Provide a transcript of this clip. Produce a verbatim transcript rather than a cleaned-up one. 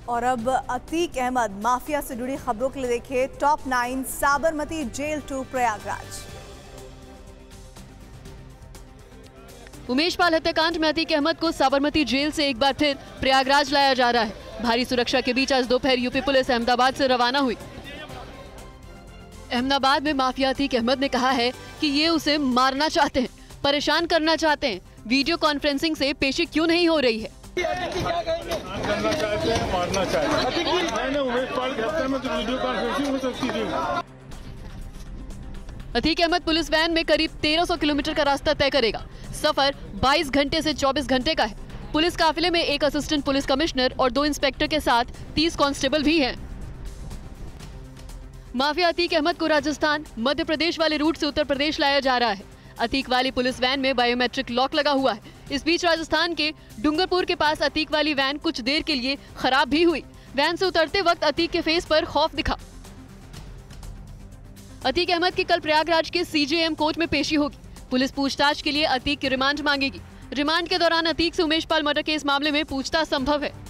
और अब अतीक अहमद माफिया से जुड़ी खबरों के लिए देखिए top nine Sabarmati jail to Prayagraj. Umesh Pal हत्याकांड में अतीक अहमद को साबरमती जेल से एक बार फिर प्रयागराज लाया जा रहा है। भारी सुरक्षा के बीच आज दोपहर यूपी पुलिस अहमदाबाद से रवाना हुई। अहमदाबाद में माफिया अतीक अहमद ने कहा है कि ये उसे मारना चाहते हैं, परेशान करना चाहते हैं। वीडियो कॉन्फ्रेंसिंग से पेशी क्यों नहीं हो रही है? करना चाहते हैं, मारना चाहते हैं। मैंने उमेश पाल के हत्या में तो वीडियो कॉन्फ्रेंसिंग हो सकती थी। अतीक अहमद पुलिस वैन में करीब तेरह सौ किलोमीटर का रास्ता तय करेगा। सफर बाईस घंटे से चौबीस घंटे का है। पुलिस काफिले में एक असिस्टेंट पुलिस कमिश्नर और दो इंस्पेक्टर के साथ तीस कांस्टेबल भी हैं। माफिया अतीक अहमद को राजस्थान, मध्य प्रदेश वाले रूट से उत्तर प्रदेश लाया जा रहा है। अतीक वाली पुलिस वैन में बायोमेट्रिक लॉक लगा हुआ है। इस बीच राजस्थान के डूंगरपुर के पास अतीक वाली वैन कुछ देर के लिए खराब भी हुई। वैन से उतरते वक्त अतीक के फेस पर खौफ दिखा। अतीक अहमद की कल प्रयागराज के सीजेएम कोर्ट में पेशी होगी। पुलिस पूछताछ के लिए अतीक की रिमांड मांगेगी। रिमांड के दौरान अतीक से उमेश पाल मर्डर केस मामले में पूछताछ संभव है।